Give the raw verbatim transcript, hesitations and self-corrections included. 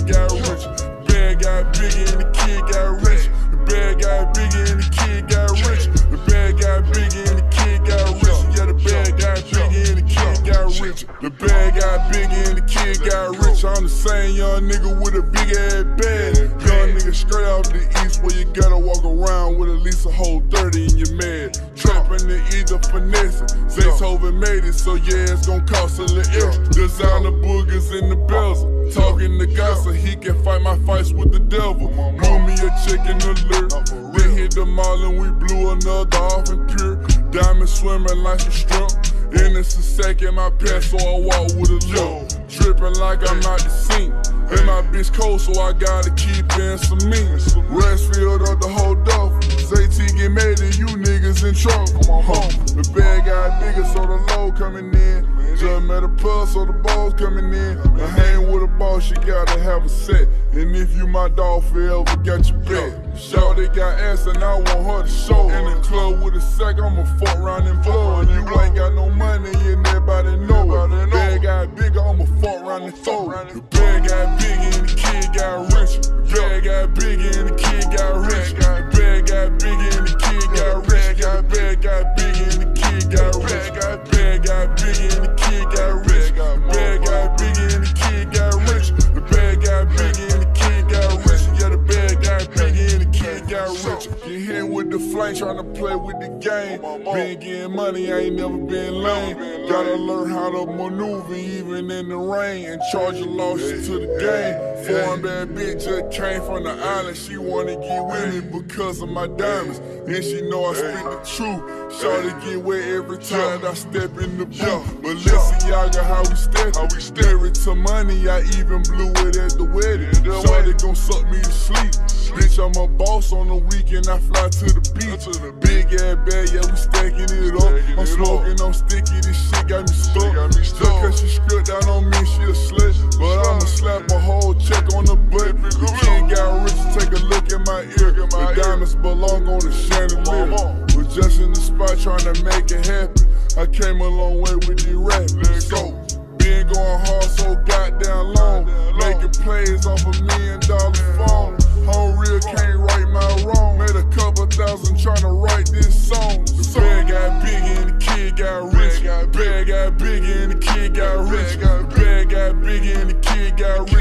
got rich. The bag got bigger and the kid got rich. The bag got bigger and the kid got rich. The bag got bigger and the kid got rich. Yeah, the bag got bigger and the kid got rich. The bag got bigger and the kid got rich. I'm the same young nigga with a big ass bag. Young nigga straight out the east where you gotta walk around with at least a whole thirty in your mag. Trapping to either finesse. Zaytoven made it, so yeah, it's gon' cost a little extra. Designer boogers in the bells. Talking to God so he can fight my fights with the devil. Blew me a chicken alert. Then hit the mall and we blew another off and pure. Diamond swimming like some shrimp. And it's a sack in my pants, so I walk with a limp. Dripping like I'm out the sink. And my bitch cold, so I gotta keep in some meat. Rest filled up the whole duff. Zay-T get made and you niggas in trouble. Huh. The bag got bigger, so the load coming in. Just met a pub, so the balls coming in. I hang with a boss, you gotta have a set. And if you my dog forever, got your bet. Shawty got ass and I want her to show. In the club with a sack, I'ma fuck round and blow. You ain't got no money and everybody know it. Bag got bigger, I'ma fuck round and throw it. The bag got bigger and the kid got rich. The bag got bigger and the kid got rich. The bag got bigger and the kid got rich. The bag got bigger and the kid got rich. The bag got bigger and the kid got rich. The bag got bigger and the kid got rich. The bag got bigger and the kid got rich. Yeah, the bag got bigger and the kid got rich. Get hit with the flame, tryna play with the game. Been getting money, I ain't never been lame. Gotta learn how to maneuver even in the rain and charge your losses to the game. Foreign bad bitch just came from the island. She wanna get with me because of my diamonds. And she know I speak the truth. Shawty get wet every time I step in the booth. Balenciaga, how we step, how we married to money. I even blew it at the wedding. Shawty gon' suck me to sleep. Bitch, I'm a boss on the weekend. I fly to the beach. Big ass bag, yeah, we stacking it up. I'm smoking on sticky. This shit got me stuck. Just cause she script out on me, she a slut. But I'ma slap a whole check on the butt. The kid got rich, take a look at my ear. The diamonds belong on the chandelier. We're just in the spot trying to make it happen. I came a long way with the rap. Let's go. Been going hard so goddamn long. Making plays off a million dollar phone. Home real can't right my wrong. Made a couple thousand trying to write this song. The bag got bigger and the kid got rich. The bag got bigger and the kid got rich. The bag got bigger and the kid got rich.